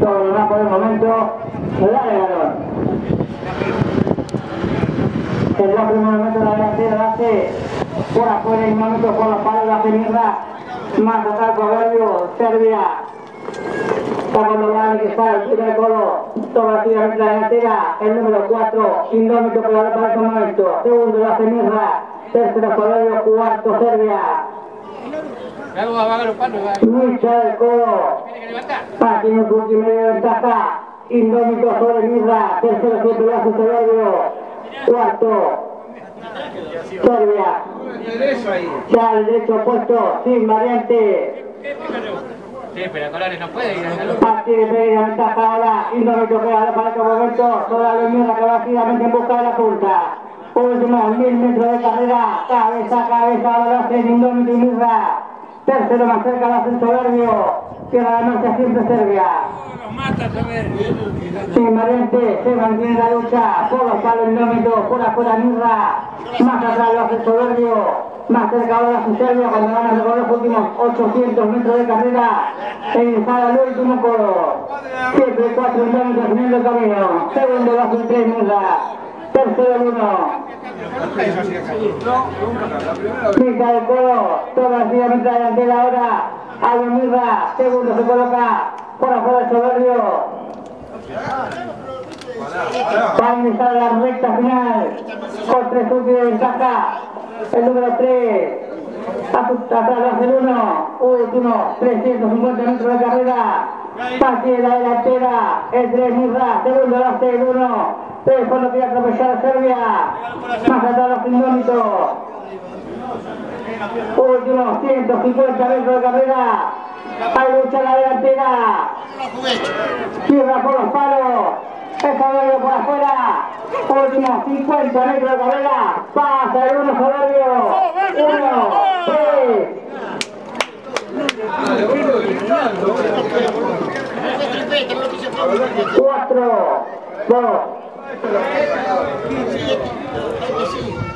Sobre el por el momento, dale Galón. El primer momento de la delantera hace por afuera y momento por los palos la Mirra, más atrás Proverbio, Serbia. Está cuando va que está el primer colo, toma activamente la delantera, el número 4, Indómito que va para este momento. Segundo la Mirra, tercero Proverbio, cuarto Serbia. Lucha del colo. Tiene su última ventaja. Indómito sobre Mirra. Tercero siempre lo hace Proverbio. Cuarto Serbia. Ya el derecho opuesto, sin variante. Sí, pero Colores no puede ir a la tiene pequeña ventaja ahora. Indómito que va para este momento. Sobre la Mirra que va activamente en busca de la punta. Últimos 1000 metros de carrera. Cabeza a cabeza ahora lo hacen Indómito y Mirra. Tercero más cerca lo hace el Soberbio. Tierra la marcha siempre Serbia. Sin variante, se mantiene la lucha. Por los palos Indómito, por afuera Mirra. Más atrás lo hace el Soberbio. Más cerca ahora su Serbia cuando van a recorrer los últimos 800 metros de carrera. En sala el último coro. Siempre 4 Indómitos en el camino. Segundo lo hace el 3 Mirra. Tercero el 1. Mitad del coro, toda activamente la delantera ahora. Aldo Mirra, segundo se coloca por afuera el Soberbio. Va a iniciar la recta final con 3 puntos de ventaja. El número 3, atrás lo hace el 1, último 350 metros de carrera. Pase de la delantera, el 3 Mirra, segundo lo hace el 1. Después lo quiere atropellar a Serbia. Más atrás los Indómitos. Último 150 metros de carrera. Hay lucha en la delantera. Cierra por los palos. El Soberbio por afuera. Último 50 metros de carrera. Pasa el 1 Soberbio. 1, 3. 4, 2.